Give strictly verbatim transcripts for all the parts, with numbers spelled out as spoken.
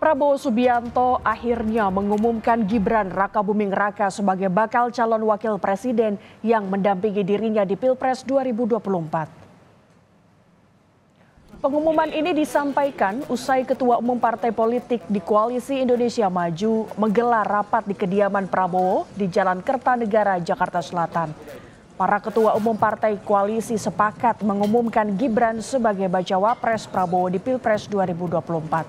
Prabowo Subianto akhirnya mengumumkan Gibran Rakabuming Raka sebagai bakal calon wakil presiden yang mendampingi dirinya di Pilpres dua ribu dua puluh empat. Pengumuman ini disampaikan usai Ketua Umum Partai Politik di Koalisi Indonesia Maju menggelar rapat di kediaman Prabowo di Jalan Kertanegara, Jakarta Selatan. Para ketua umum partai koalisi sepakat mengumumkan Gibran sebagai bacawa pres Prabowo di Pilpres dua ribu dua puluh empat.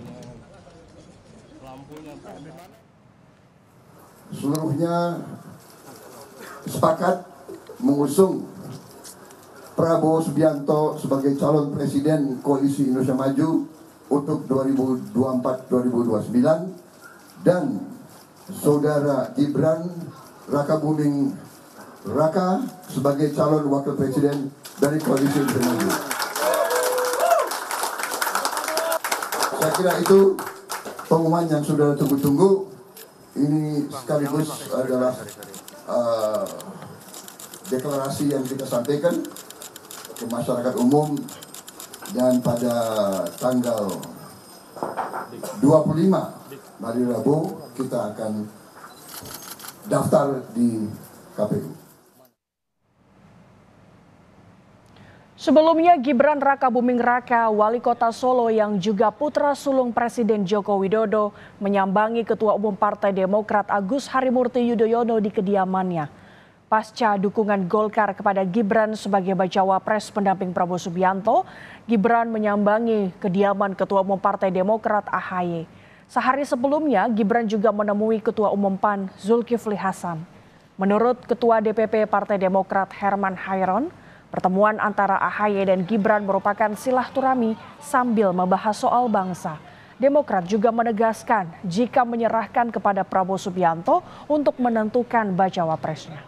Seluruhnya sepakat mengusung Prabowo Subianto sebagai calon presiden Koalisi Indonesia Maju untuk dua ribu dua puluh empat sampai dua ribu dua puluh sembilan dan saudara Gibran Rakabuming Raka sebagai calon wakil presiden dari Koalisi Indonesia Maju. Saya kira itu pengumuman yang sudah tunggu-tunggu. Ini sekaligus adalah uh, deklarasi yang kita sampaikan ke masyarakat umum, dan pada tanggal dua puluh lima hari Rabu kita akan daftar di K P U. Sebelumnya Gibran Rakabuming Raka, wali kota Solo yang juga putra sulung Presiden Joko Widodo, menyambangi Ketua Umum Partai Demokrat Agus Harimurti Yudhoyono di kediamannya. Pasca dukungan Golkar kepada Gibran sebagai bacawa pres pendamping Prabowo Subianto, Gibran menyambangi kediaman Ketua Umum Partai Demokrat A H Y. Sehari sebelumnya, Gibran juga menemui Ketua Umum P A N Zulkifli Hasan. Menurut Ketua D P P Partai Demokrat Herman Hairon, pertemuan antara A H Y dan Gibran merupakan silaturahmi sambil membahas soal bangsa. Demokrat juga menegaskan jika menyerahkan kepada Prabowo Subianto untuk menentukan bacawa presnya.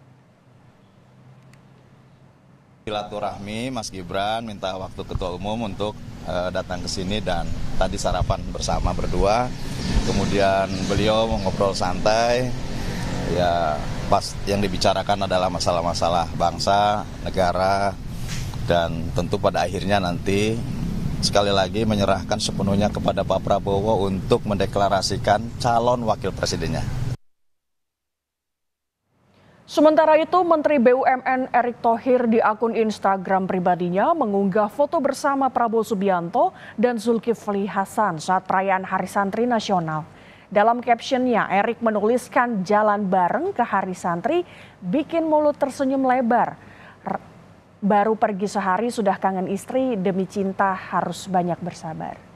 Silaturahmi, Mas Gibran minta waktu Ketua Umum untuk uh, datang ke sini dan tadi sarapan bersama berdua. Kemudian beliau ngobrol santai. Ya, pas yang dibicarakan adalah masalah-masalah bangsa, negara, dan tentu pada akhirnya nanti sekali lagi menyerahkan sepenuhnya kepada Pak Prabowo untuk mendeklarasikan calon wakil presidennya. Sementara itu, Menteri B U M N Erick Thohir di akun Instagram pribadinya mengunggah foto bersama Prabowo Subianto dan Zulkifli Hasan saat perayaan Hari Santri Nasional. Dalam captionnya, Erick menuliskan jalan bareng ke Hari Santri, bikin mulut tersenyum lebar. Baru pergi sehari sudah kangen istri, demi cinta harus banyak bersabar.